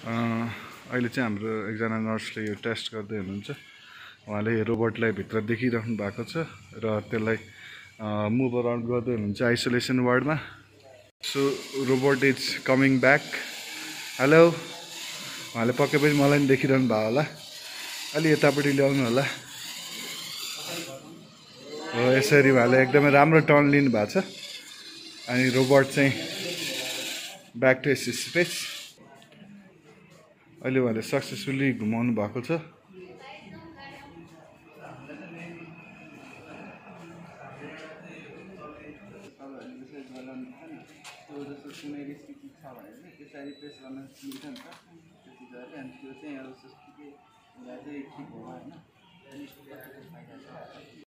अहिले चाहिँ हाम्रो एकजना नर्सले यो टेस्ट गर्दै हुनुहुन्छ। उहाँले रोबोटलाई भित्र देखिराख्नु भएको छ र त्यसलाई मुभ अराउन्ड गर्दै हुनुहुन्छ आइसोलेसन वार्डमा। So robot is coming back. Hello, उहाँले पक्कै पनि मलाई पनि देखिरहनु भयो होला। अलि यतापट्टि ल्याउनु होला। हो, यसरी उहाँले एकदमै राम्रो टर्न लिनु भएको छ अनि रोबोट चाहिँ ब्याक टु हिज स्पेस। अहिले उहाँले सक्सेसफुली घुमाउनु भएको छ। जस्तो कुनै रेसिपी छ भने चाहिँ त्यसरी प्रेस गर्न मिल्छ नि त, त्यति गरेर अनि त्यो चाहिँ अब जस्तो कि चाहिँ ठिक हो होइन।